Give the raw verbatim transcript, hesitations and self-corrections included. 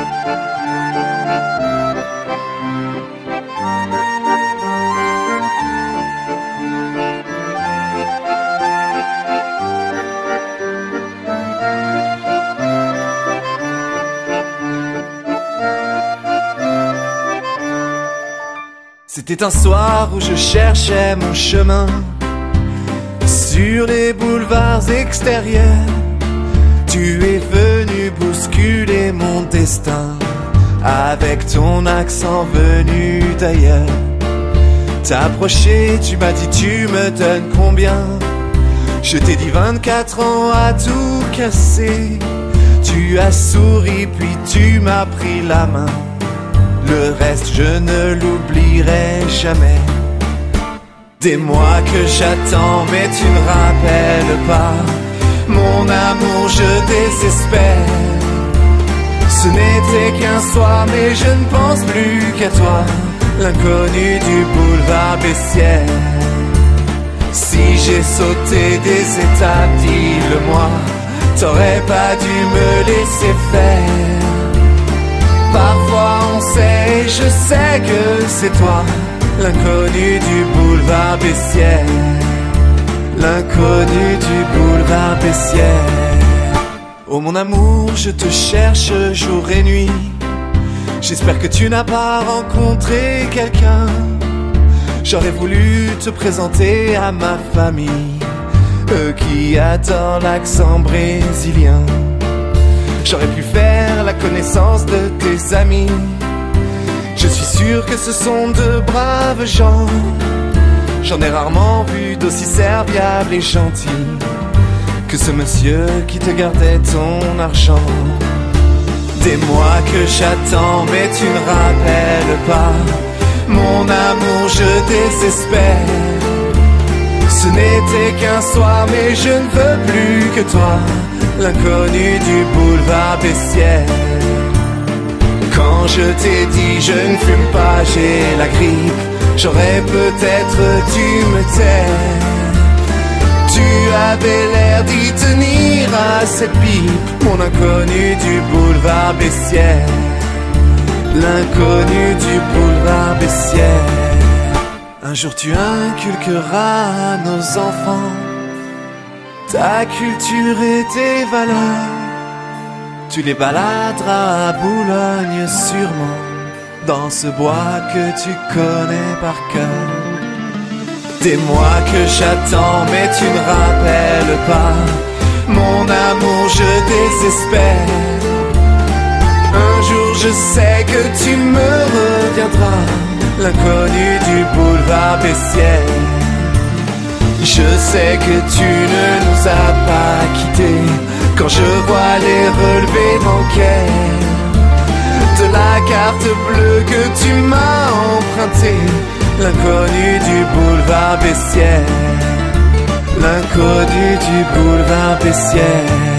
C'était un soir où je cherchais mon chemin sur les boulevards extérieurs. Tu es venu bousculer mon destin avec ton accent venu d'ailleurs. T'as approché, tu m'as dit tu me donnes combien? Je t'ai dit vingt-quatre ans à tout casser. Tu as souri puis tu m'as pris la main. Le reste je ne l'oublierai jamais. Des mois que j'attends mais tu ne rappelles pas. Mon amour je désespère. Ce n'était qu'un soir mais je ne pense plus qu'à toi. L'inconnu du boulevard Bessières. Si j'ai sauté des étapes, dis-le-moi. T'aurais pas dû me laisser faire. Parfois on sait, je sais que c'est toi, l'inconnu du boulevard Bessières. L'inconnu du boulevard Bessières. Oh mon amour, je te cherche jour et nuit. J'espère que tu n'as pas rencontré quelqu'un. J'aurais voulu te présenter à ma famille, eux qui adorent l'accent brésilien. J'aurais pu faire la connaissance de tes amis. Je suis sûr que ce sont de braves gens. J'en ai rarement vu d'aussi serviable et gentil que ce monsieur qui te gardait ton argent. Des mois que j'attends mais tu ne rappelles pas. Mon amour je désespère. Ce n'était qu'un soir mais je ne veux plus que toi, l'inconnu du boulevard Bessières. Quand je t'ai dit je ne fume pas, j'ai la grippe, j'aurais peut-être dû me taire. Tu avais l'air d'y tenir à cette pipe, mon inconnu du boulevard Bessières. L'inconnu du boulevard Bessières. Un jour tu inculqueras à nos enfants ta culture et tes valeurs. Tu les baladeras à Boulogne sûrement, dans ce bois que tu connais par cœur. Des mois que j'attends mais tu ne rappelles pas. Mon amour je désespère. Un jour je sais que tu me reviendras, l'inconnu du boulevard Bessières. Je sais que tu ne nous as pas quittés. Quand je vois les relevés bancaires de la carte bleue que tu m'as empruntée, l'inconnu du boulevard Bessières. L'inconnu du boulevard Bessières.